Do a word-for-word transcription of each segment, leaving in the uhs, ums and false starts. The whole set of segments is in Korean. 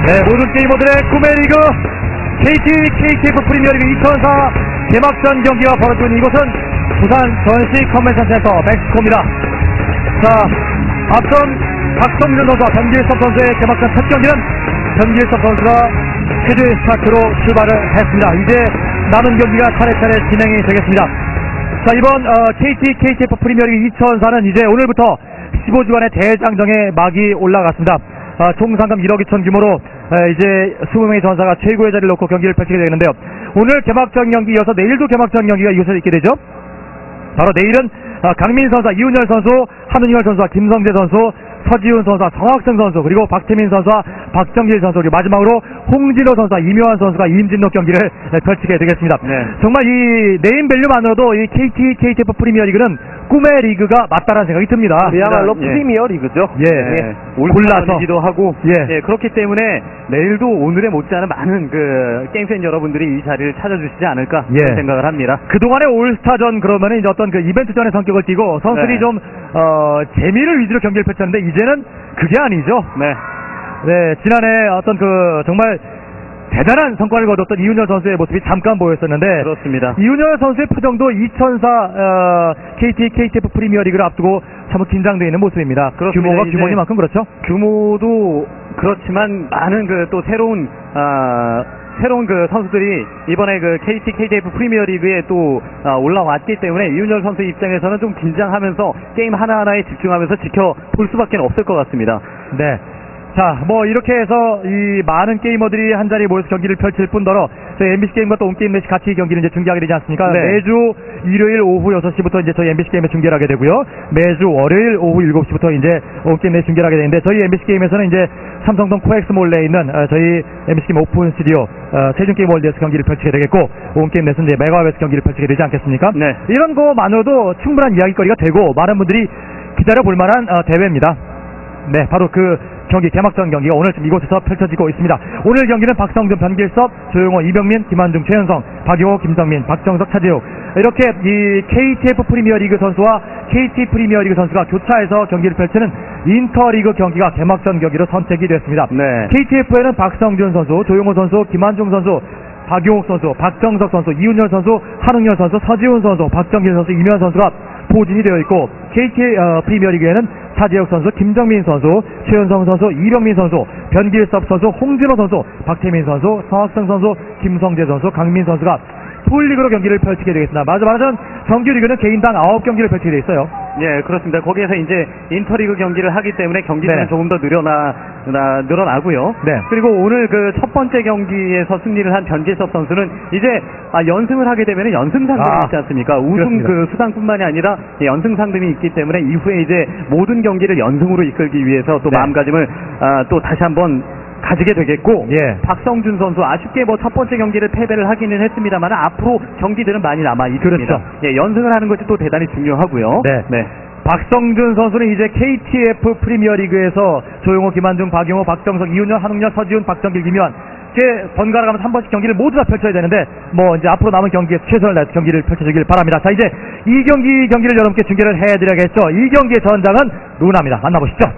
네, 모든 게이머들의 꿈의 리그 케이티 케이티에프 프리미어리그 이천사 개막전 경기가 벌어지는 이곳은 부산 전시 컨벤션센터 멕시코입니다. 자, 앞선 박성준 선수와 변길섭 선수의 개막전 첫 경기는 변길섭 선수가 헤드 스타트로 출발을 했습니다. 이제 남은 경기가 차례차례 진행이 되겠습니다. 자, 이번 어, 케이티 케이티에프 프리미어리그 이천사는 이제 오늘부터 십오 주간의 대장정에 막이 올라갔습니다. 아, 총 상금 일억 이천 규모로 에, 이제 이십 명의 전사가 최고의 자리를 놓고 경기를 펼치게 되는데요. 오늘 개막전 경기 이어서 내일도 개막전 경기가 이곳에 있게 되죠. 바로 내일은 아, 강민 선수와 이훈열 선수, 한은열 선수와 김성재 선수, 서지훈 선수와 성학승 선수, 그리고 박태민 선수와 박정길 선수, 그리고 마지막으로 홍진호 선수와 이묘한 선수가 임진록 경기를 펼치게 되겠습니다. 네. 정말 이 네임밸류만으로도 이 케이티 케이티에프 프리미어리그는 꿈의 리그가 맞다라는 생각이 듭니다. 그야말로 예. 프리미어 리그죠. 예, 예. 골라서기도 하고, 예. 예. 그렇기 때문에 내일도 오늘에 못지않은 많은 그 게임팬 여러분들이 이 자리를 찾아주시지 않을까 예. 그런 생각을 합니다. 그동안의 올스타전 그러면은 이제 어떤 그 이벤트전의 성격을 띠고 선수들이 네. 좀 어, 재미를 위주로 경기를 펼쳤는데 이제는 그게 아니죠. 네. 네, 지난해 어떤 그 정말 대단한 성과를 거뒀던 이훈열 선수의 모습이 잠깐 보였었는데 그렇습니다. 이훈열 선수의 표정도 이천사 어, 케이티 케이티에프 프리미어리그를 앞두고 참 긴장되어 있는 모습입니다. 그렇습니다. 규모가 규모니만큼 그렇죠. 규모도 그렇지만 많은 그 또 새로운 아 새로운 그 선수들이 이번에 그 케이티 케이티에프 프리미어리그에 또 아, 올라왔기 때문에 이훈열 선수 입장에서는 좀 긴장하면서 게임 하나하나에 집중하면서 지켜볼 수밖에 없을 것 같습니다. 네. 자, 뭐 이렇게 해서 이 많은 게이머들이 한 자리에 모여서 경기를 펼칠 뿐더러 저희 엠비씨 게임과 또 온게임넷이 같이 경기를 이제 중계하게 되지 않습니까? 네. 매주 일요일 오후 여섯 시부터 이제 저희 엠비씨 게임에 중계를 하게 되고요. 매주 월요일 오후 일곱 시부터 이제 온게임넷 중계를 하게 되는데 저희 엠비씨 게임에서는 이제 삼성동 코엑스몰레에 있는 어, 저희 엠비씨 게임 오픈 스튜디오 어, 세준게임월드에서 경기를 펼치게 되겠고 온게임넷은 이제 메가웹에서 경기를 펼치게 되지 않겠습니까? 네. 이런 거만으로도 충분한 이야기거리가 되고 많은 분들이 기다려볼 만한 어, 대회입니다. 네, 바로 그 경기 개막전 경기가 오늘 지금 이곳에서 펼쳐지고 있습니다. 오늘 경기는 박성준, 변길섭, 조용호, 이병민, 김한중, 최현성, 박용호, 김성민, 박정석, 차재욱 이렇게 이 케이티에프 프리미어리그 선수와 케이티 프리미어리그 선수가 교차해서 경기를 펼치는 인터리그 경기가 개막전 경기로 선택이 됐습니다. 네. 케이티에프에는 박성준 선수, 조용호 선수, 김한중 선수, 박용욱 선수, 박정석 선수, 이훈열 선수, 한웅열 선수, 서지훈 선수, 박정길 선수, 이묘한 선수가 포진이 되어 있고 케이티 어, 프리미어리그에는 차재혁 선수, 김정민 선수, 최현성 선수, 이병민 선수, 변길섭 선수, 홍진호 선수, 박태민 선수, 성학승 선수, 김성재 선수, 강민 선수가 풀리그로 경기를 펼치게 되겠습니다. 맞아 말하자면 정규리그는 개인당 아홉 경기를 펼치게 돼 있어요. 예, 그렇습니다. 거기에서 이제 인터리그 경기를 하기 때문에 경기수는 네. 조금 더 늘어나, 나, 늘어나고요. 네. 그리고 오늘 그 첫 번째 경기에서 승리를 한 변길섭 선수는 이제 아, 연승을 하게 되면 연승 상금이 아, 있지 않습니까? 우승 그렇습니다. 그 수당뿐만이 아니라 연승 상금이 있기 때문에 이후에 이제 모든 경기를 연승으로 이끌기 위해서 또 네. 마음가짐을 아, 또 다시 한번 가지게 되겠고 예. 박성준 선수 아쉽게 뭐 첫 번째 경기를 패배를 하기는 했습니다만 앞으로 경기들은 많이 남아 있습니다. 그렇죠. 예, 연승을 하는 것이 또 대단히 중요하고요. 네. 네. 박성준 선수는 이제 케이티에프 프리미어리그에서 조용호, 김한중, 박용호, 박정석, 이훈열, 한웅열, 서지훈, 박정길, 김효한 이렇게 번갈아 가면서 한 번씩 경기를 모두 다 펼쳐야 되는데 뭐 이제 앞으로 남은 경기에 최선을 다해서 경기를 펼쳐주길 바랍니다. 자, 이제 이 경기 경기를 여러분께 중계를 해드려야겠죠. 이 경기의 전장은 루나입니다. 만나보시죠.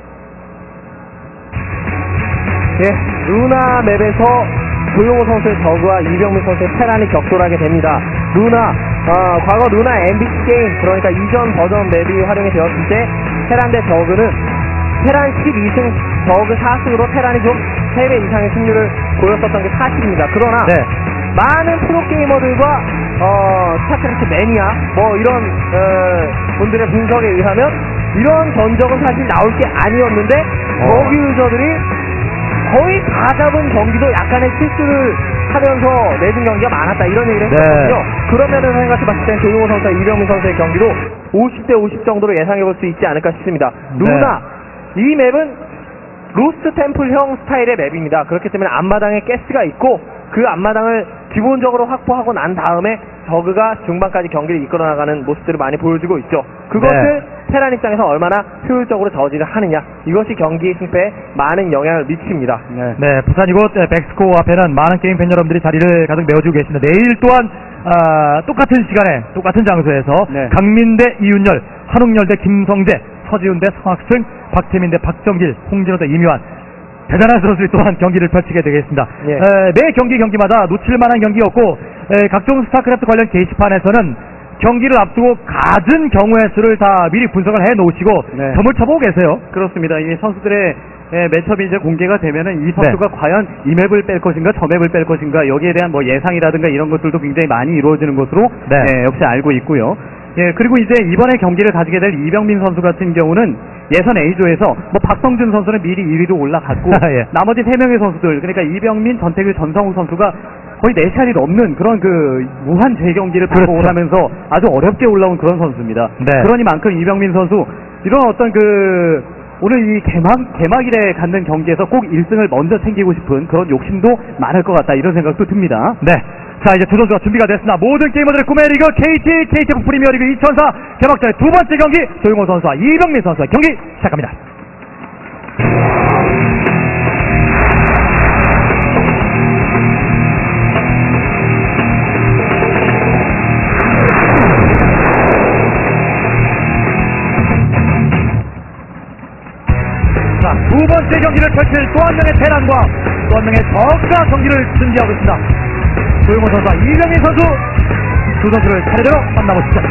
예, 루나 맵에서 조용호 선수의 저그와 이병민 선수의 테란이 격돌하게 됩니다. 루나, 어, 과거 루나 엠비씨 게임, 그러니까 이전 버전 맵이 활용이 되었을 때 테란 대 저그는 테란 십이 승, 저그 사 승으로 테란이 좀 세 배 이상의 승률을 보였었던 게 사실입니다. 그러나 네. 많은 프로게이머들과 어, 스타크래프트 매니아 뭐 이런 어, 분들의 분석에 의하면 이런 전적은 사실 나올 게 아니었는데 어. 저그 유저들이 거의 다 잡은 경기도 약간의 실수를 하면서 내준 경기가 많았다 이런 얘기를 했거든요. 네. 그러면은 생각해 봤을 땐 조용호 선수와 이병민 선수의 경기도 오십 대 오십 정도로 예상해 볼 수 있지 않을까 싶습니다. 루나, 네. 이 맵은 로스트 템플형 스타일의 맵입니다. 그렇기 때문에 앞마당에 가스가 있고 그 앞마당을 기본적으로 확보하고 난 다음에 저그가 중반까지 경기를 이끌어 나가는 모습들을 많이 보여주고 있죠. 그것을 네. 테란 입장에서 얼마나 효율적으로 저지를 하느냐, 이것이 경기 승패에 많은 영향을 미칩니다. 네, 네, 부산 이곳 백스코 앞에는 많은 게임 팬 여러분들이 자리를 가득 메워주고 계십니다. 내일 또한 아, 똑같은 시간에 똑같은 장소에서 네. 강민 대 이윤열, 한웅열 대 김성재, 서지훈 대 성학승, 박태민 대 박정길, 홍진호 대 임요한 대단한 선수들이 또한 경기를 펼치게 되겠습니다. 예. 에, 매 경기 경기마다 놓칠만한 경기였고 에, 각종 스타크래프트 관련 게시판에서는 경기를 앞두고 갖은 경우의 수를 다 미리 분석을 해 놓으시고 네. 점을 쳐보고 계세요. 그렇습니다. 이 선수들의 예, 매첩이 이제 공개가 되면은 이 선수가 네. 과연 이 맵을 뺄 것인가 저 맵을 뺄 것인가 여기에 대한 뭐 예상이라든가 이런 것들도 굉장히 많이 이루어지는 것으로 네. 예, 역시 알고 있고요. 예, 그리고 이제 이번에 경기를 가지게 될 이병민 선수 같은 경우는 예선 A조에서 뭐 박성준 선수는 미리 일 위로 올라갔고 예. 나머지 세 명의 선수들 그러니까 이병민, 전태규, 전성우 선수가 거의 네 차례 넘는 그런 그 무한 재경기를 그렇죠. 반복하면서 아주 어렵게 올라온 그런 선수입니다. 네. 그러니만큼 이병민 선수 이런 어떤 그 오늘 이 개막, 개막일에 갖는 경기에서 꼭 일 승을 먼저 챙기고 싶은 그런 욕심도 많을 것 같다 이런 생각도 듭니다. 네. 자, 이제 두 선수가 준비가 됐습니다. 모든 게이머들의 꿈의 리그 케이티 케이티에프 프리미어리그 이천사 개막전의 두 번째 경기 조용호 선수와 이병민 선수의 경기 시작합니다. 자, 두 번째 경기를 펼칠 또 한 명의 테란과 또 한 명의 적과 경기를 준비하고 있습니다. 조용호 선수와 이병민 선수 두 선수를 차례대로 만나보시죠.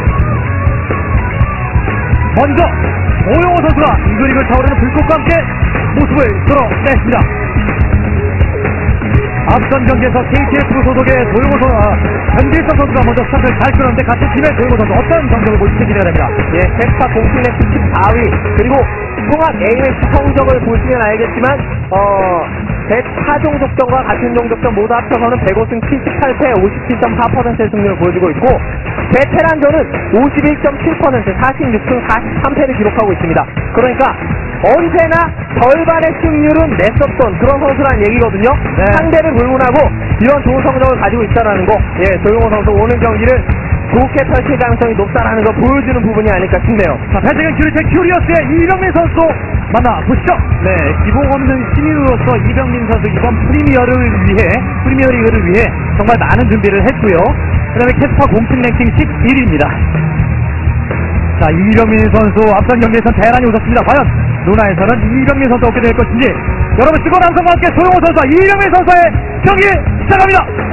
먼저 조용호 선수가 잉그릭을 타오르는 불꽃과 함께 모습을 드러냈습니다. 앞선 경기에서 케이티에프 소속의 조용호 선수, 아, 변길성 선수가 먼저 스타트를 잘 끊었는데 같은 팀의 조용호 선수 어떤 성적을 보일지 기대가 됩니다. 예, 텍스타 공팀의 십사 위 그리고 통합 에이엠에스 성적을 보시면 알겠지만 어 백사 종 적전과 같은 종 적전 모두 합쳐서는 백오 승 칠십팔 패 오십칠 점 사 퍼센트의 승률을 보여주고 있고 베테랑전은 오십일 점 칠 퍼센트 사십육 승 사십삼 패를 기록하고 있습니다. 그러니까 언제나 절반의 승률은 냈었던 그런 선수라는 얘기거든요. 네. 상대를 불문하고 이런 좋은 성적을 가지고 있다라는 거, 예, 조용호 선수 오늘 경기를 좋게 펼칠 가능성이 높다라는 걸 보여주는 부분이 아닐까 싶네요. 자, 배트경 큐리테 큐리어스의 이병민 선수 만나보시죠. 네, 기복 없는 신인으로서 이병민 선수 이번 프리미어를 위해 프리미어리그를 위해 정말 많은 준비를 했고요. 그다음에 캐스파 공식 랭킹 십일 위입니다. 자, 이병민 선수 앞선 경기에선 대란이 웃었습니다. 과연 루나에서는 이병민 선수 어떻게 될 것인지 여러분 뜨거운 함성과 함께 조용호 선수와 이병민 선수의 경기 시작합니다.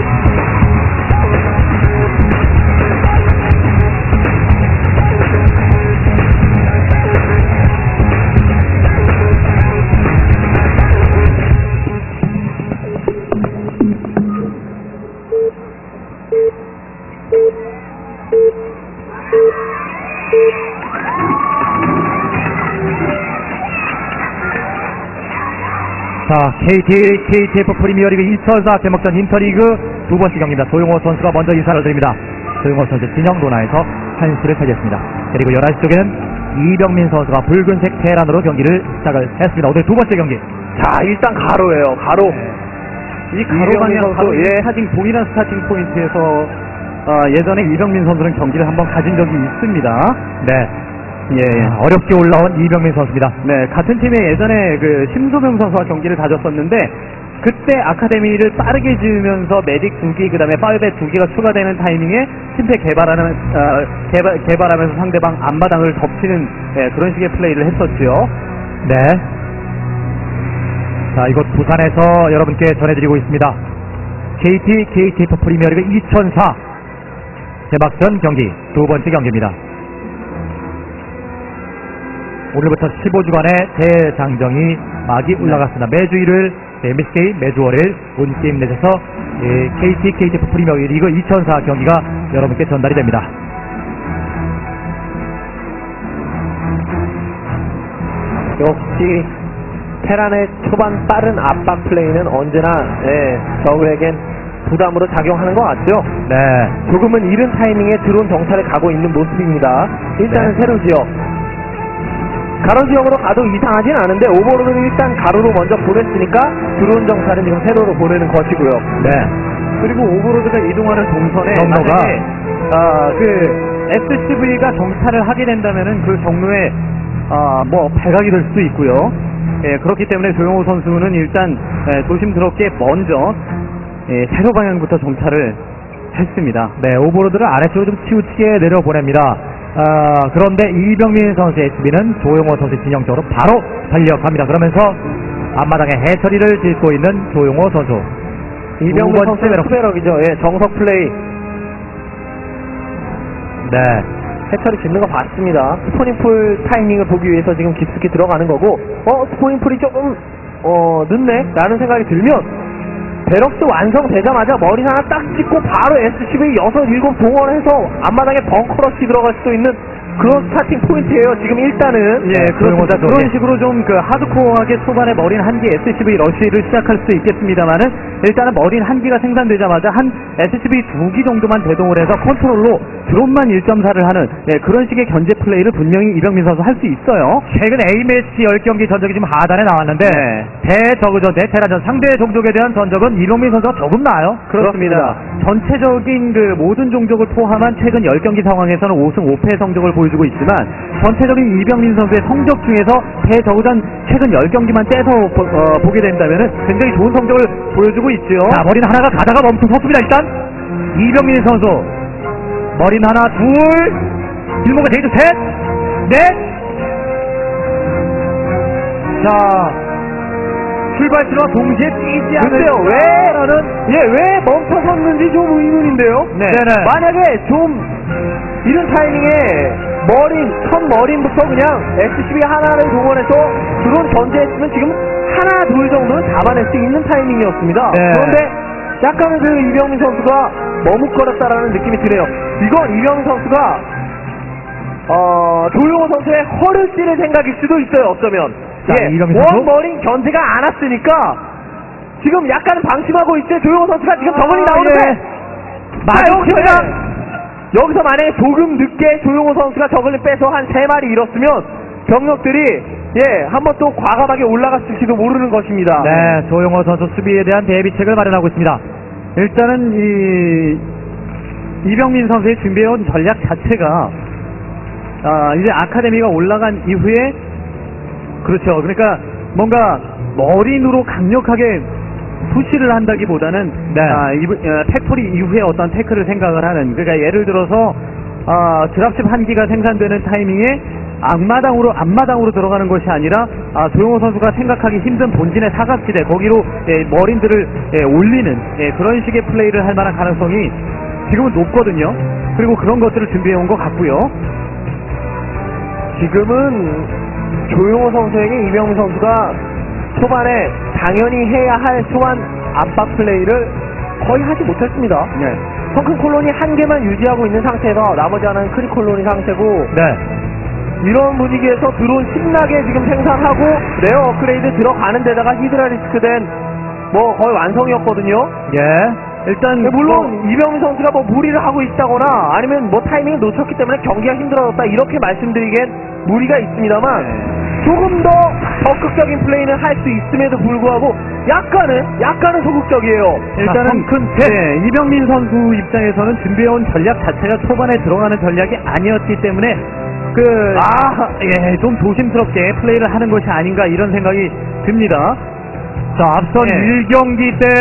자, 케이티, 케이티에프 프리미어리그 이천사 개막전 인터리그 두 번째 경기입니다. 조용호 선수가 먼저 인사를 드립니다. 조용호 선수 진영 도나에서 한시를 차지했습니다. 그리고 열한 시 쪽에는 이병민 선수가 붉은색 테란으로 경기를 시작을 했습니다. 오늘 두 번째 경기. 자, 일단 가로예요. 가로. 네. 이 가로방향 선수, 바로 예. 스타팅 동일한 스타팅 포인트에서 어, 예전에 이병민 선수는 경기를 한번 가진 적이 있습니다. 네. 예, 예. 아, 어렵게 올라온 이병민 선수입니다. 네, 같은 팀에 예전에 그 심소명 선수와 경기를 가졌었는데 그때 아카데미를 빠르게 지으면서 메딕 두 개, 그 다음에 파이벳 두 개가 추가되는 타이밍에 팀팩 개발하는, 어, 개발, 개발하면서 상대방 앞마당을 덮치는 예, 그런 식의 플레이를 했었죠. 네. 자, 이곳 부산에서 여러분께 전해드리고 있습니다. 케이티, 케이티에프 프리미어리그 이천사 개막전 경기 두 번째 경기입니다. 오늘부터 십오 주간의 대장정이 막이 올라갔습니다. 매주 일요일 엠비씨 게임, 매주 월요일 온게임 넷에서 예, 케이티, 케이티에프 프리미어리그 이천사 경기가 여러분께 전달이 됩니다. 역시 테란의 초반 빠른 압박 플레이는 언제나 예, 적에겐 부담으로 작용하는 것 같죠. 네. 조금은 이른 타이밍에 드론 정찰을 가고 있는 모습입니다. 일단은 네. 세로 지역 가로 지역으로 가도 이상하진 않은데 오버로드를 일단 가로로 먼저 보냈으니까 드론 정찰은 지금 세로로 보내는 것이고요. 네. 그리고 오버로드가 이동하는 동선에 경로가 만약에 아, 그 에스씨브이가 정찰을 하게 된다면은 그 경로에 아, 뭐 발각이 될 수도 있고요. 예, 그렇기 때문에 조용호 선수는 일단 예, 조심스럽게 먼저 예, 세로 방향부터 정찰을 했습니다. 네, 오버로드를 아래쪽으로 좀 치우치게 내려보냅니다. 아, 그런데 이병민 선수의 수비는 조용호 선수 진영 쪽으로 바로 달려갑니다. 그러면서 앞마당에 해처리를 짓고 있는 조용호 선수. 이병민 두 번째 선수의 배럭. 투배럭이죠. 예, 정석 플레이. 네. 해처리 짓는 거 봤습니다. 스포닝풀 타이밍을 보기 위해서 지금 깊숙이 들어가는 거고, 어, 스포닝풀이 조금, 어, 늦네? 라는 생각이 들면, 베럭스 완성되자마자 머리 하나 딱 찍고 바로 에스씨브이 여섯, 일곱 동원해서 앞마당에 벙커러시 들어갈 수도 있는 그런 스타팅 포인트예요. 지금 일단은. 예, 그렇습니다. 그런 식으로 좀 그 하드코어하게 초반에 머린 한 기 에스씨브이 러쉬를 시작할 수도 있겠습니다만은 일단은 머린 한 기가 생산되자마자 한 에스씨브이 두 기 정도만 대동을 해서 컨트롤로 드론만 일 점 사를 하는 예, 그런 식의 견제 플레이를 분명히 이병민 선수 할 수 있어요. 최근 A매치 십 경기 전적이 지금 하단에 나왔는데 네. 대저그전, 대테라전 상대 종족에 대한 전적은 이병민 선수가 조금 나아요. 그렇습니다. 전체적인 그 모든 종족을 포함한 최근 십 경기 상황에서는 오 승 오 패 성적을 보여주고 있지만 전체적인 이병민 선수의 성적 중에서 대저그전 최근 십 경기만 떼서 보, 어, 보게 된다면 굉장히 좋은 성적을 보여주고 있죠. 자, 머리는 하나가 가다가 멈춰섰습니다. 일단 이병민 선수 머리는 하나, 둘, 길목에 대이드 셋, 넷. 자, 출발지와 동시에 뛰지 않을 글쎄요, 왜, 라는, 예, 왜 멈춰섰는지 좀 의문인데요? 네. 네네. 만약에 좀, 이런 타이밍에, 머린, 첫 머린부터 그냥 에스씨브이 하나를 동원해서 드론 견제했으면 지금 하나, 둘 정도는 잡아낼 수 있는 타이밍이었습니다. 네. 그런데, 약간은 그 이병민 선수가 머뭇거렸다라는 느낌이 드네요. 이건 이병민 선수가, 어, 조용호 선수의 허를 찌를 생각일 수도 있어요, 어쩌면. 자, 예, 이병민 선수. 원머린 견제가 안 왔으니까 지금 약간 방심하고 있어요. 조용호 선수가 지금 저번이 아, 나오는데 예. 자, 맞아요. 여기서, 여기서 만약에 조금 늦게 조용호 선수가 저글링 빼서 한 세 마리 잃었으면 병력들이 예, 한번 또 과감하게 올라갔을지도 모르는 것입니다. 네, 조용호 선수 수비에 대한 대비책을 마련하고 있습니다. 일단은 이 이병민 선수의 준비해온 전략 자체가 아, 이제 아카데미가 올라간 이후에 그렇죠. 그러니까 뭔가 머린으로 강력하게 푸시를 한다기보다는 네. 아, 이, 어, 팩토리 이후에 어떤 태클을 생각을 하는 그러니까 예를 들어서 아, 드랍십 한 기가 생산되는 타이밍에 앞마당으로 앞마당으로 들어가는 것이 아니라 아, 조용호 선수가 생각하기 힘든 본진의 사각지대 거기로 예, 머린들을 예, 올리는 예, 그런 식의 플레이를 할 만한 가능성이 지금은 높거든요. 그리고 그런 것들을 준비해 온 것 같고요. 지금은 조용호 선수에게 이병민 선수가 초반에 당연히 해야 할 소환 압박 플레이를 거의 하지 못했습니다. 네. 성큰 콜론이 한 개만 유지하고 있는 상태에서 나머지 하나는 크리 콜론이 상태고 네. 이런 분위기에서 드론 신나게 지금 생산하고 레어 업그레이드 들어가는 데다가 히드라 리스크된 뭐 거의 완성이었거든요. 예. 일단 물론 뭐, 이병민 선수가 뭐 무리를 하고 있다거나 아니면 뭐 타이밍을 놓쳤기 때문에 경기가 힘들어졌다 이렇게 말씀드리기엔 무리가 있습니다만 네. 조금 더 적극적인 플레이는 할 수 있음에도 불구하고 약간은 약간은 소극적이에요. 일단은 큰 네, 이병민 선수 입장에서는 준비해온 전략 자체가 초반에 들어가는 전략이 아니었기 때문에 그 아, 예, 좀 조심스럽게 플레이를 하는 것이 아닌가 이런 생각이 듭니다. 자, 앞선 네. 일 경기 때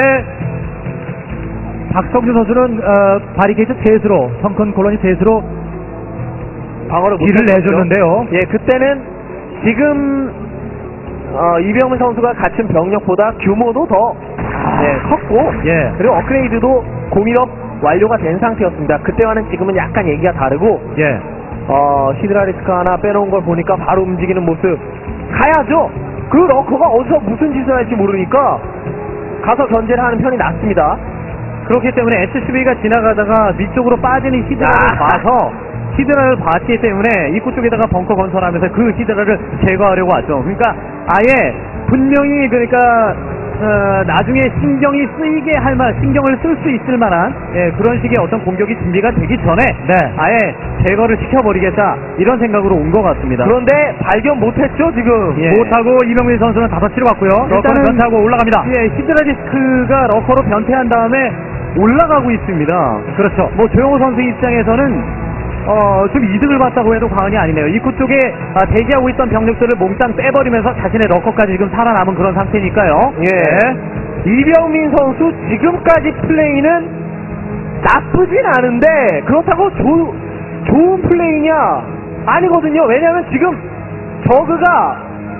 박성준 선수는 어, 바리케이트 셋으로 성큰 콜로니 셋으로 방어를 길을 못했죠. 내줬는데요. 예, 그때는 지금 어, 이병민 선수가 갖춘 병력보다 규모도 더 예, 컸고 예. 그리고 업그레이드도 공인업 완료가 된 상태였습니다. 그때와는 지금은 약간 얘기가 다르고 예. 어, 히드라 리스크 하나 빼놓은 걸 보니까 바로 움직이는 모습 가야죠. 그 러커가 어디서 무슨 짓을 할지 모르니까 가서 견제를 하는 편이 낫습니다. 그렇기 때문에 에스씨브이가 지나가다가 위쪽으로 빠지는 히드라를 아. 봐서 히드라를 봤기 때문에 입구 쪽에다가 벙커 건설하면서 그 히드라를 제거하려고 하죠. 그러니까 아예 분명히 그러니까 어, 나중에 신경이 쓰이게 할 만, 신경을 쓸 수 있을 만한 예, 그런 식의 어떤 공격이 준비가 되기 전에 네. 아예 제거를 시켜버리겠다 이런 생각으로 온 것 같습니다. 그런데 발견 못했죠 지금. 예. 못하고 이병민 선수는 다섯 시로 갔고요. 러커는 일단은 변타고 올라갑니다. 예, 히드라 디스크가 러커로 변태한 다음에 올라가고 있습니다. 그렇죠. 뭐 조용호 선수 입장에서는 어, 좀 이득을 봤다고 해도 과언이 아니네요. 입구 쪽에 아, 대기하고 있던 병력들을 몽땅 빼버리면서 자신의 러커까지 지금 살아남은 그런 상태니까요. 예. 이병민 선수 지금까지 플레이는 나쁘진 않은데 그렇다고 조, 좋은 플레이냐? 아니거든요. 왜냐하면 지금 저그가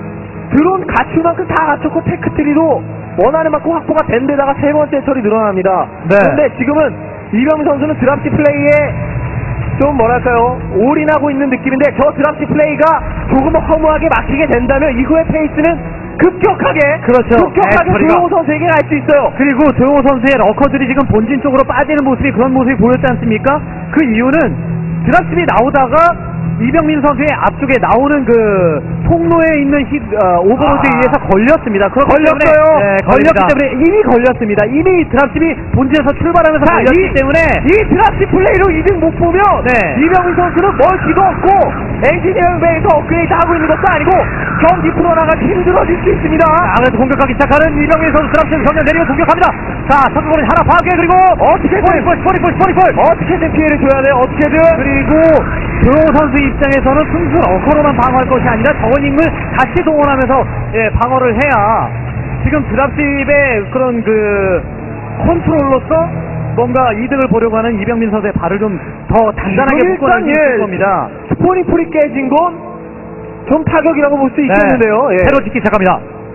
드론 갖출 만큼 다 갖췄고 테크트리도 원하는 만큼 확보가 된 데다가 세 번째 해철이 늘어납니다. 네. 그런데 지금은 이병민 선수는 드랍시 플레이에 좀 뭐랄까요 올인하고 있는 느낌인데 저 드랍시 플레이가 조금 허무하게 막히게 된다면 이후의 페이스는 급격하게 그렇죠. 급격하게 네, 조용호 선수에게 갈 수 있어요. 그리고 조용호 선수의 러커들이 지금 본진 쪽으로 빠지는 모습이 그런 모습이 보였지 않습니까? 그 이유는 드랍십이 나오다가 이병민 선수의 앞쪽에 나오는 그 통로에 있는 히, 어, 오버로드에 아. 의해서 걸렸습니다. 그렇기 걸렸어요. 때문에, 네, 걸렸기 걸립니다. 때문에 이미 걸렸습니다. 이미 드랍십이 본진에서 출발하면서 자, 걸렸기 이- 때문에 이 드랍시 플레이로 이등 못 보면 네. 이병민 선수는 멀티도 없고 엔지니어링 베이에서 업그레이드 하고 있는 것도 아니고 경기 풀어나가기 힘들어질 수 있습니다. 아무래도 공격하기 시작하는 이병민 선수 드랍십 정면 내리고 공격합니다. 자, 선수권은 하나 파괴 그리고 어떻게든 스포니풀 스포니풀 스포니풀 어떻게든 피해를 줘야 돼요. 어떻게든 그리고 조용호 선수 입장에서는 순수 러커로만 방어할 것이 아니라 저원님을 같이 동원하면서 예, 방어를 해야 지금 드랍십의 그런 그 컨트롤로서 뭔가 이득을 보려고 하는 이병민 선수의 발을 좀 더 단단하게 지금 묶어낼 수 일단, 있을 예, 겁니다. 스포니풀이 깨진 건 좀 타격이라고 볼 수 있겠는데요. 예. 새로 짓기 시작합니다.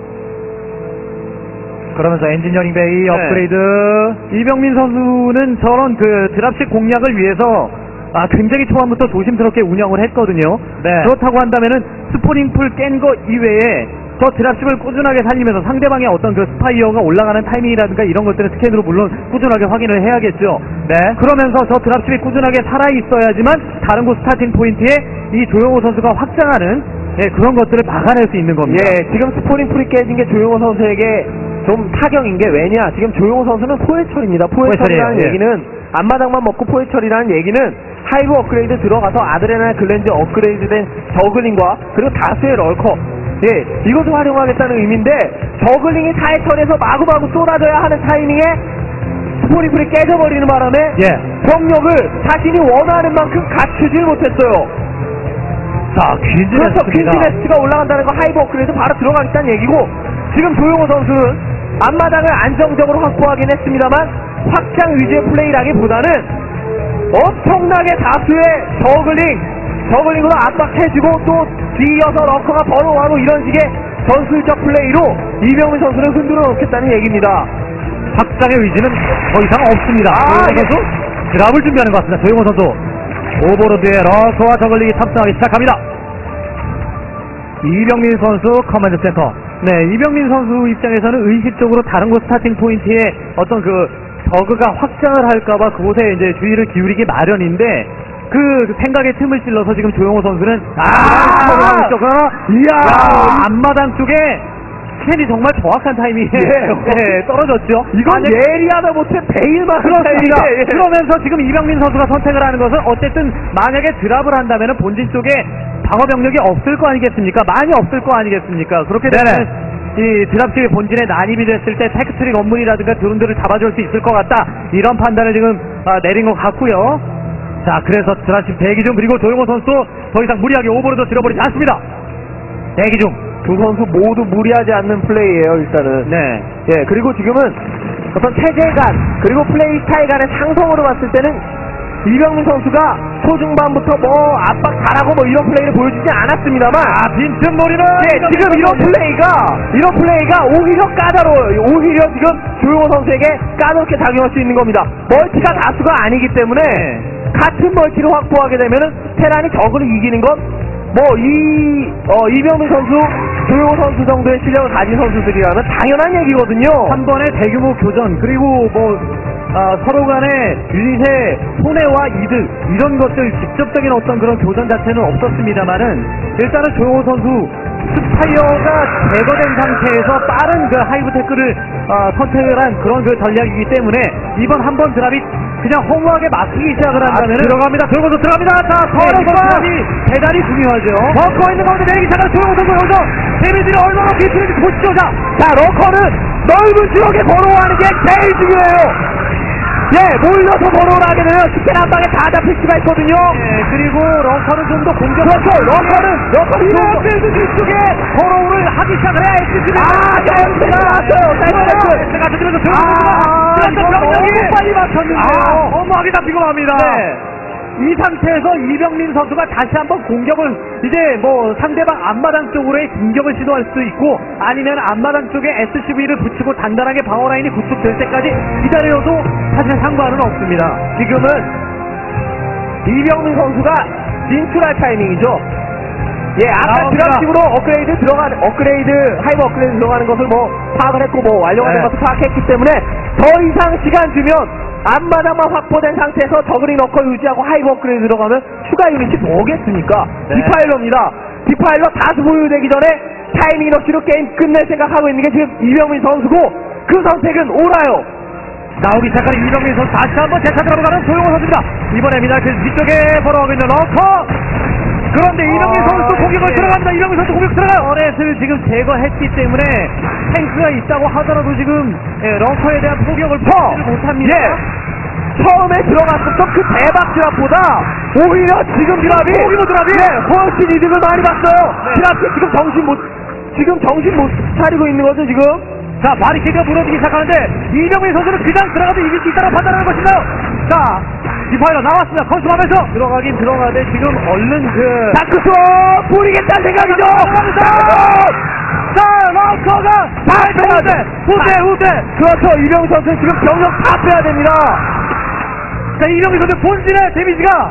그러면서 엔지니어링 베이 업그레이드 이병민 선수는 저런 그 드랍십 공략을 위해서 아, 굉장히 초반부터 조심스럽게 운영을 했거든요. 네. 그렇다고 한다면은 스포닝풀 깬 거 이외에 저 드랍십을 꾸준하게 살리면서 상대방의 어떤 그 스파이어가 올라가는 타이밍이라든가 이런 것들은 스캔으로 물론 꾸준하게 확인을 해야겠죠. 네. 그러면서 저 드랍십이 꾸준하게 살아있어야지만 다른 곳 스타팅 포인트에 이 조용호 선수가 확장하는 예, 그런 것들을 막아낼 수 있는 겁니다. 예, 지금 스포닝풀이 깨진 게 조용호 선수에게 좀 타격인 게 왜냐? 지금 조용호 선수는 포획철입니다. 포획철이라는 포획철이에요, 예. 얘기는 앞마당만 먹고 포획철이라는 얘기는 하이브 업그레이드 들어가서 아드레날 글렌즈 업그레이드된 저글링과 그리고 다수의 럴커 예, 이것을 활용하겠다는 의미인데 저글링이 사해철에서 마구마구 쏟아져야 하는 타이밍에 스포닝풀이 깨져버리는 바람에 예. 병력을 자신이 원하는 만큼 갖추질 못했어요. 자, 그렇죠. 퀸즈네스입니다. 퀸즈네스가 올라간다는 거 하이브 업그레이드 바로 들어가겠다는 얘기고 지금 조용호 선수는 앞마당을 안정적으로 확보하긴 했습니다만 확장 위주의 플레이라기보다는 엄청나게 다수의 저글링 저글링으로 압박해주고 또 뒤이어서 러커가 번호하고 이런 식의 전술적 플레이로 이병민 선수를 흔들어 놓겠다는 얘기입니다. 확장의 의지는 더 이상 없습니다. 아, 조용호 선수 드랍을 준비하는 것 같습니다. 조용호 선수 오버로드의 러커와 저글링이 탑승하기 시작합니다. 이병민 선수 커맨드 센터. 네, 이병민 선수 입장에서는 의식적으로 다른 곳 스타팅 포인트에 어떤 그 저그가 확장을 할까봐 그곳에 이제 주의를 기울이기 마련인데 그 생각에 틈을 찔러서 지금 조용호 선수는 아! 이야 앞마당 쪽에 스캔이 정말 정확한 타이밍에 예. 예, 떨어졌죠. 이건 만약- 예리하다 못해 베일만 그렇습니다. 예, 예. 그러면서 지금 이병민 선수가 선택을 하는 것은 어쨌든 만약에 드랍을 한다면 본진 쪽에 방어 병력이 없을 거 아니겠습니까? 많이 없을 거 아니겠습니까? 그렇게 되면 이 드랍집이 본진에 난입이 됐을 때 테크트리 건물이라든가 드론들을 잡아줄 수 있을 것 같다. 이런 판단을 지금 아, 내린 것 같고요. 자, 그래서 드랍십 대기 중 그리고 조용호 선수도 더 이상 무리하게 오버로드 들어버리지 않습니다. 대기 중. 두 선수 모두 무리하지 않는 플레이예요 일단은. 네. 예, 그리고 지금은 어떤 체제간 그리고 플레이 스타일 간의 상성으로 봤을 때는 이병민 선수가 초중반부터 뭐 압박 잘하고 뭐 이런 플레이를 보여주지 않았습니다만 아, 빈틈놀이는 예, 지금 이런 플레이가 이런 플레이가 오히려 까다로워요. 오히려 지금 조용호 선수에게 까다롭게 작용할 수 있는 겁니다. 멀티가 다수가 아니기 때문에 같은 멀티를 확보하게 되면은 테란이 적을 이기는 건 뭐 이 어, 이병민 선수, 조용호 선수 정도의 실력을 가진 선수들이라면 당연한 얘기거든요. 한 번의 대규모 교전 그리고 뭐 아, 서로 간의 유닛의 손해와 이득 이런 것들 직접적인 어떤 그런 교전 자체는 없었습니다만은 일단은 조용호 선수 스파이어가 제거된 상태에서 빠른 그 하이브 태클을 아, 선택을 한 그런 그 전략이기 때문에 이번 한 번 드랍이 그냥 허무하게 막히기 시작을 한다면 들어갑니다. 조용호 선수 들어갑니다. 자, 서로 서로 드랍이 대단히 중요하죠. 벙커 있는 가운데 내리기 시작하는 조용호 선수 여기서 데미지를 얼마나 비트는지 보시죠. 자, 자, 러커는 넓은 지역에 번호하는 게 제일 중요해요. 예, 몰려서 번호를 하게 되면 스캔 한 방에 다 잡힐 수가 있거든요. 네, 그리고 럭커는 좀 더 공격. 그렇죠. 러커는 러커는 좀 더- 이라필드 뒤쪽에 번호를 하기 시작을 해야 에스지비. 아, 사이언스가 나왔어요. 사이언스. 제가 들으면서 아, 조용호 선수가 이거 너무 빨리 맞췄는데요. 아, 너무하게 잡히고 맙니다. 네. 이 상태에서 이병민 선수가 다시 한번 공격을 이제 뭐 상대방 앞마당 쪽으로의 공격을 시도할 수도 있고 아니면 앞마당 쪽에 에스씨브이를 붙이고 단단하게 방어라인이 구축될 때까지 기다려도 사실 상관은 없습니다. 지금은 이병민 선수가 진출할 타이밍이죠. 예, 아까 나옵니다. 드랍식으로 업그레이드 들어가, 업그레이드, 하이브 업그레이드 들어가는 것을 뭐 파악을 했고 뭐 완료가 된 네. 것을 파악했기 때문에 더 이상 시간 주면 앞마당만 확보된 상태에서 저그링 넣고 유지하고 하이브 업그레이드 들어가면 추가 유닛이 뭐겠습니까? 네. 디파일러입니다. 디파일러 다수 보유되기 전에 타이밍 럭시로 게임 끝낼 생각하고 있는 게 지금 이병민 선수고 그 선택은 옳아요. 나오기 시작하는 이병민 선수 다시 한번 재차 들어가는 조용호 선수입니다. 이번에 미나클 뒤쪽에 벌어가고 있는 러커. 그런데 이병민 아, 선수 공격을 예. 들어갑니다. 이병민 선수 공격 들어가요. 어렛을 지금 제거했기 때문에 탱크가 있다고 하더라도 지금 예, 러커에 대한 포격을 퍼지를 못합니다. 예. 처음에 들어갔었던 그 대박 드랍보다 오히려 지금 드랍이 오히려 드랍이 예, 훨씬 이득을 많이 봤어요. 네. 드랍이 지금 정신 못 지금 정신 못 차리고 있는 거죠 지금. 자, 바리케이드가 무너지기 시작하는데 이병민 선수는 그냥 들어가도 이길 수 있다고 판단하는 것인가요? 자, 디파일러 나왔습니다. 컨트롤하면서 들어가긴 들어가는데 지금 얼른 그 다크소 뿌리겠다는 생각이죠. 자, 러커가 다 빼야돼. 후대 후대. 그렇죠. 이병민 선수 지금 병력 다 빼야 됩니다. 자, 이병민 선수 본진의 데미지가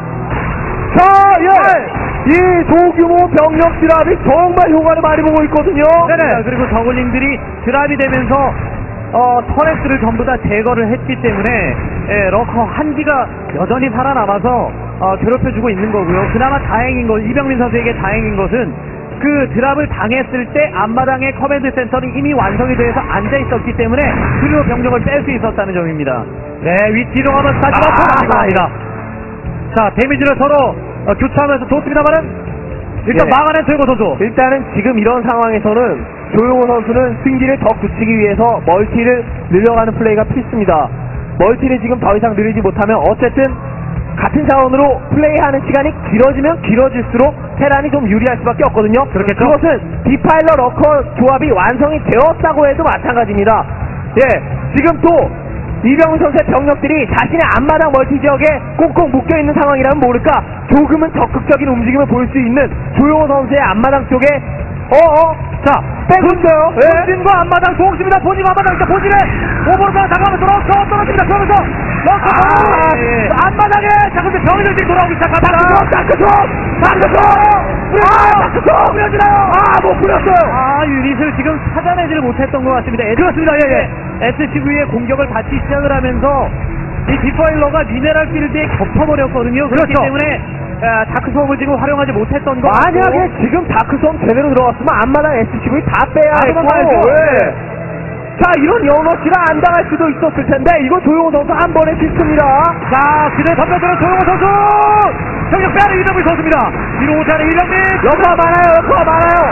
자, 예. 이 소규모 병력 드랍이 정말 효과를 많이 보고 있거든요. 네네. 그리고 저글링들이 드랍이 되면서 어, 터렛들을 전부 다 제거를 했기 때문에 예, 러커 한기가 여전히 살아남아서 어, 괴롭혀주고 있는 거고요. 그나마 다행인 것, 이병민 선수에게 다행인 것은 그 드랍을 당했을 때 앞마당의 커맨드 센터는 이미 완성이 되어서 앉아 있었기 때문에 그리고 병력을 뺄 수 있었다는 점입니다. 네, 위치로 가면 다시 아, 맞습니다. 자, 데미지를 서로 어, 교차하면서 좋습니다만은 일단 예. 막아낸 조용호 선수. 일단은 지금 이런 상황에서는 조용호 선수는 승기를 더 굳히기 위해서 멀티를 늘려가는 플레이가 필수입니다. 멀티를 지금 더 이상 늘리지 못하면 어쨌든 같은 자원으로 플레이하는 시간이 길어지면 길어질수록 테란이 좀 유리할 수밖에 없거든요. 그렇겠죠. 그것은 디파일러 러커 조합이 완성이 되었다고 해도 마찬가지입니다. 예, 지금 또 이병훈 선수의 병력들이 자신의 앞마당 멀티 지역에 꽁꽁 묶여있는 상황이라면 모를까 조금은 적극적인 움직임을 보일 수 있는 조용호 선수의 앞마당 쪽에 어어 자 빼고 있어요. 예. 본진과 앞마당 동시입니다. 본진과 앞마당 있다. 본진에 오버가 다가가면서 러커 떨어집니다. 그러면서 러커 아, 예. 앞마당에 자 근데 병력들이 돌아오기 시작합니다. 다크소! 다크소! 아! 다크소! 뿌려지나요? 아! 못 뿌렸어요! 아, 유닛을 지금 찾아내지를 못했던 것 같습니다. 그렇습니다. 예, 예. 에스씨브이의 공격을 받기 시작을 하면서 이 디파일러가 미네랄 필드에 겹쳐버렸거든요. 그렇기 그렇죠. 때문에 아, 다크솜을 지금 활용하지 못했던 것 같고. 만약에 지금 다크솜 제대로 들어갔으면 앞마당 에스씨브이 다 빼야 아, 했고 말죠. 예. 자 이런 연어치가 안 당할 수도 있었을 텐데 이거 조용호 선수 한 번에 실수입니다. 자, 그대 덤벼드는 조용호 선수! 경력 빼는 이병민 선수입니다. 뒤로 오자는 이병민! 여파가 많아요. 여파가 많아요.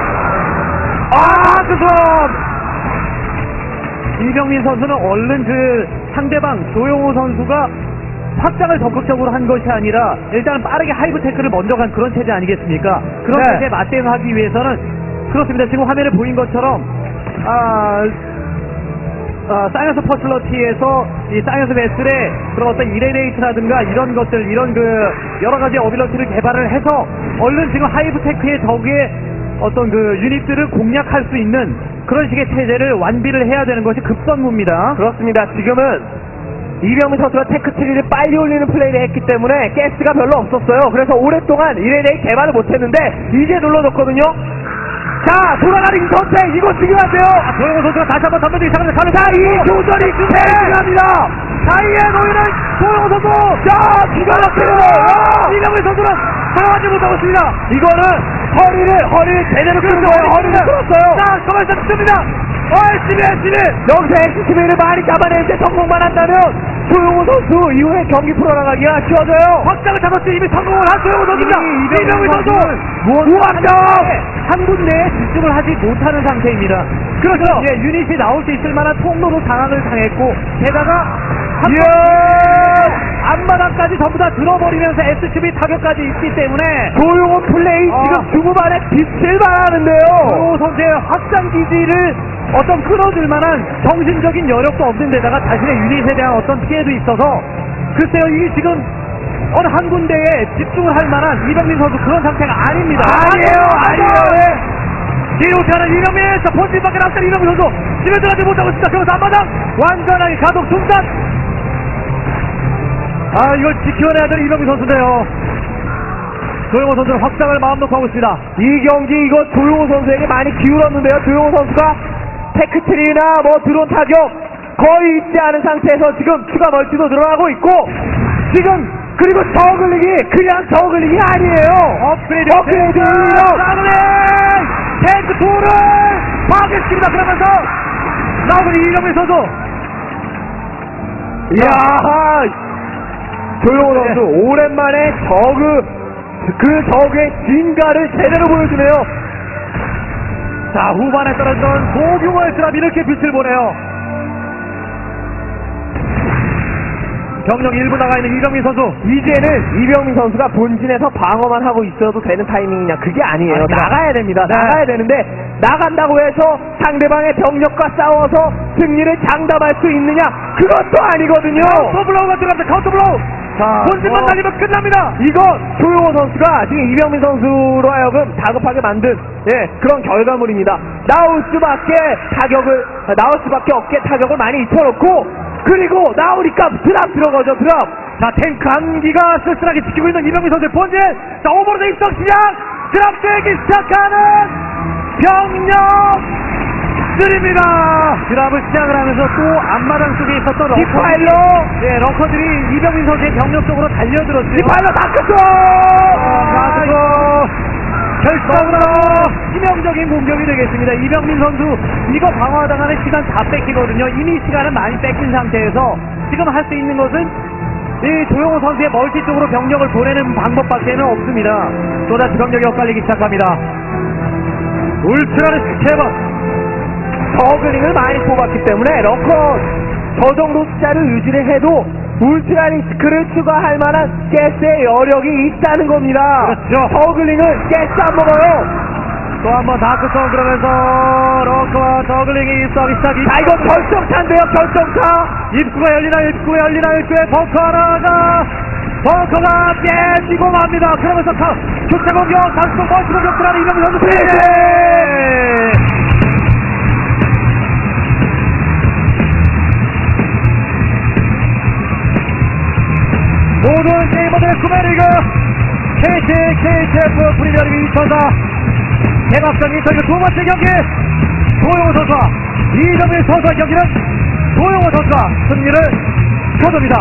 아, 다크솜! 이병민 선수는 얼른 그 상대방 조용호 선수가 확장을 적극적으로 한 것이 아니라 일단 빠르게 하이브 테크를 먼저 간 그런 체제 아니겠습니까? 그런 네. 체제에 맞대응하기 위해서는 그렇습니다. 지금 화면에 보인 것처럼 아, 아 사이언스 퍼슬러티에서 이 사이언스 베슬의 그런 어떤 이레네이트라든가 이런 것들 이런 그 여러 가지 어빌러티를 개발을 해서 얼른 지금 하이브 테크의 적의 어떤 그 유닛들을 공략할 수 있는 그런 식의 체제를 완비를 해야 되는 것이 급선무입니다. 그렇습니다. 지금은 이병민 선수가 테크트리를 빨리 올리는 플레이를 했기 때문에 가스가 별로 없었어요. 그래서 오랫동안 이레네이 개발을 못했는데 이제 눌러줬거든요. 자 돌아가는 이 선택 이거 중요하세요. 아, 조용호 선수가 다시 한번 덤벼들기 시작합니다. 자 이 교전이 제일 중요합니다. 사이에 놓이는 조용호 선수. 자 기가 막히네요. 이병민 선수는 살아가지 못하고 있습니다. 이거는 허리를 허리를 제대로 끄는 거예요. 허리를 끌었어요. 자 커맨드 씁니다. 얼씨비 엘씨비 여기서 엑스티비를 많이 잡아내는데 성공만 한다면 조용호 선수 이후에 경기 풀어나가기가 쉬워져요. 확장을 잡았을 때 이미 성공을 한 조용호 선수입니다. 이병민 선수 무한정 한 군데에 집중을 하지 못하는 상태입니다. 그렇죠. 예, 유닛이 나올 수 있을 만한 통로도 장악을 당했고 게다가 한 예. 앞마당까지 전부 다 들어버리면서 에스씨비 타격까지 있기 때문에 조용호 플레이 어. 지금 중후반에 빛을 발하는데요. 조용호 선수의 확장 기지를 어떤 끌어줄 만한 정신적인 여력도 없는 데다가 자신의 유닛에 대한 어떤 피해도 있어서 글쎄요 이게 지금 어느 한 군데에 집중을 할 만한 이병민 선수 그런 상태가 아닙니다. 아니에요, 아니에요. 네. 뒤로 가는 이병민, 자, 본진밖에 남자 이병민 선수 집에 들어가지 못하고 있습니다. 그래서 앞마당 완전하게 가동 중단. 아, 이걸 지켜내야 되는 이병민 선수인데요. 조용호 선수는 확장을 마음 놓고 하고 있습니다. 이 경기 이거 조용호 선수에게 많이 기울었는데요. 조용호 선수가 테크트리나 뭐 드론 타격 거의 있지 않은 상태에서 지금 추가 멀티도 늘어나고 있고 지금 그리고 저글링이 그냥 저글링이 아니에요. 업그레이드 업그레이드 싸우네 탱크 둘을 파괴했습니다. 그러면서 나오는 이병민 선수. 이야 조용호 네. 선수 오랜만에 저그 그 적의 진가를 제대로 보여주네요. 자, 후반에 떨어졌던 소규모의 드랍 이렇게 빛을 보네요. 병력 일부 나가 있는 이병민 선수. 이제는 이병민 선수가 본진에서 방어만 하고 있어도 되는 타이밍이냐 그게 아니에요. 아닙니다. 나가야 됩니다. 네. 나가야 되는데 나간다고 해서 상대방의 병력과 싸워서 승리를 장담할 수 있느냐 그것도 아니거든요. 카운터 블로우가 들어갑니다. 카운터 블로우. 자, 본진만 어, 날리면 끝납니다. 이거 조용호 선수가 지금 이병민 선수로 하여금 다급하게 만든 예, 그런 결과물입니다. 나올 수밖에 타격을 나올 수밖에 없게 타격을 많이 입혀놓고 그리고 나오니까 드랍 들어가죠. 드랍. 자, 탱크 한기가 쓸쓸하게 지키고 있는 이병민 선수의 본진. 자, 오버로드 입성 시작. 드랍 되기 시작하는 병력 들입니다. 드랍을 시작을 하면서 또 앞마당 속에 있었던 럭커. 디파일러. 네, 럭커들이 이병민 선수의 병력 쪽으로 달려들었어요. 디파일러 다크쇼. 아, 그리고 결정으로 치명적인 공격이 되겠습니다. 이병민 선수 이거 방어당하는 시간 다 뺏기거든요. 이미 시간은 많이 뺏긴 상태에서 지금 할 수 있는 것은 이 조용호 선수의 멀티 쪽으로 병력을 보내는 방법밖에는 없습니다. 또다시 병력이 엇갈리기 시작합니다. 울트라를 스케버 저글링을 많이 뽑았기 때문에 러커 저 정도 숫자를 유지를 해도 울트라 리스크를 추가할 만한 가스의 여력이 있다는 겁니다. 그렇죠. 저글링은 가스 안 먹어요. 또 한번 다크성 그러면서 러커와 저글링이 입수하기 시작이. 자 이거 결정타인데요. 결정타. 입구가 열리나 입구가 열리나 입구에 벙커 하나가 벙커가 깨지고 맙니다. 그러면서 가, 교차 공격 다크성 멀티 공격 들어가는 이병민 선수 플레이. 모든 게이머들의 구매리그 케이티 케이티에프 프리미어리그 이천사 개막전 이천이두 번째 경기 조용호 선수와 이병민 선수의 경기는 조용호 선수가 승리를 거둡니다.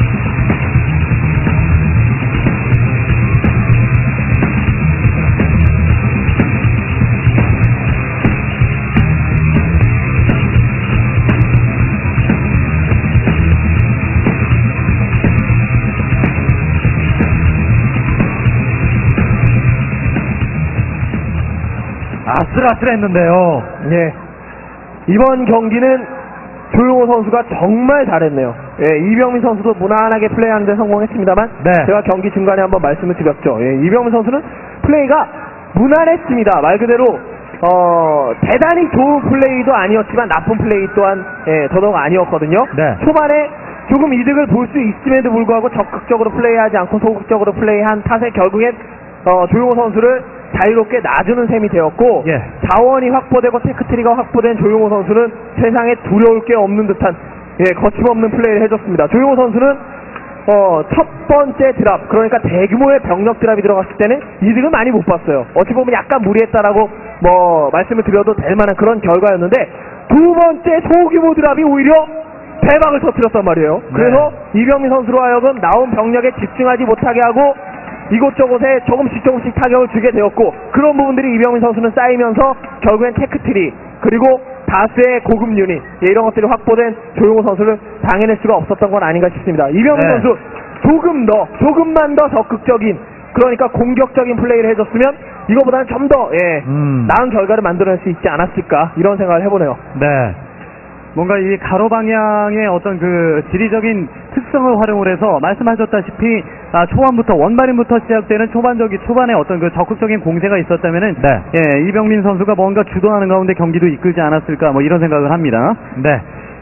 아슬아슬했는데요. 예. 이번 경기는 조용호 선수가 정말 잘했네요. 예, 이병민 선수도 무난하게 플레이하는 데 성공했습니다만 네. 제가 경기 중간에 한번 말씀을 드렸죠. 예, 이병민 선수는 플레이가 무난했습니다. 말 그대로 어, 대단히 좋은 플레이도 아니었지만 나쁜 플레이 또한 예, 더더욱 아니었거든요. 네. 초반에 조금 이득을 볼 수 있음에도 불구하고 적극적으로 플레이하지 않고 소극적으로 플레이한 탓에 결국엔 어, 조용호 선수를 자유롭게 놔주는 셈이 되었고 예. 자원이 확보되고 테크트리가 확보된 조용호 선수는 세상에 두려울 게 없는 듯한 예, 거침없는 플레이를 해줬습니다. 조용호 선수는 어, 첫 번째 드랍 그러니까 대규모의 병력 드랍이 들어갔을 때는 이득을 많이 못 봤어요. 어찌 보면 약간 무리했다라고 뭐 말씀을 드려도 될 만한 그런 결과였는데 두 번째 소규모 드랍이 오히려 대박을 터뜨렸단 말이에요. 그래서 네. 이병민 선수로 하여금 나온 병력에 집중하지 못하게 하고 이곳저곳에 조금씩 조금씩 타격을 주게 되었고 그런 부분들이 이병민 선수는 쌓이면서 결국엔 테크트리 그리고 다수의 고급 유닛 예, 이런 것들이 확보된 조용호 선수를 당해낼 수가 없었던 건 아닌가 싶습니다. 이병민 네. 선수 조금 더 조금만 더 적극적인 그러니까 공격적인 플레이를 해줬으면 이거보다는 좀 더 예, 음. 나은 결과를 만들어낼 수 있지 않았을까 이런 생각을 해보네요. 네. 뭔가 이 가로 방향의 어떤 그 지리적인 특성을 활용을 해서 말씀하셨다시피 아, 초반부터 원마린부터 시작되는 초반적인 초반에 어떤 그 적극적인 공세가 있었다면은 네. 예, 이병민 선수가 뭔가 주도하는 가운데 경기도 이끌지 않았을까 뭐 이런 생각을 합니다. 네.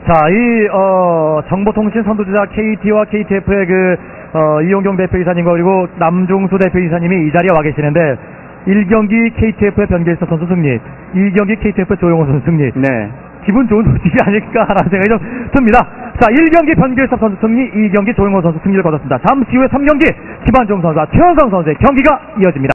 자, 이, 어, 정보통신 선두주자 케이티와 케이티에프의 그, 어, 이용경 대표이사님과 그리고 남종수 대표이사님이 이 자리에 와 계시는데, 일 경기 케이티에프의 변길섭 선수 승리, 이 경기 케이티에프 조용호 선수 승리. 네. 기분 좋은 소식이 아닐까라는 생각이 좀 듭니다. 자, 일 경기 변길섭 선수 승리, 이 경기 조용호 선수 승리를 거뒀습니다. 잠시 후에 삼 경기 김한종 선수와 최원성 선수의 경기가 이어집니다.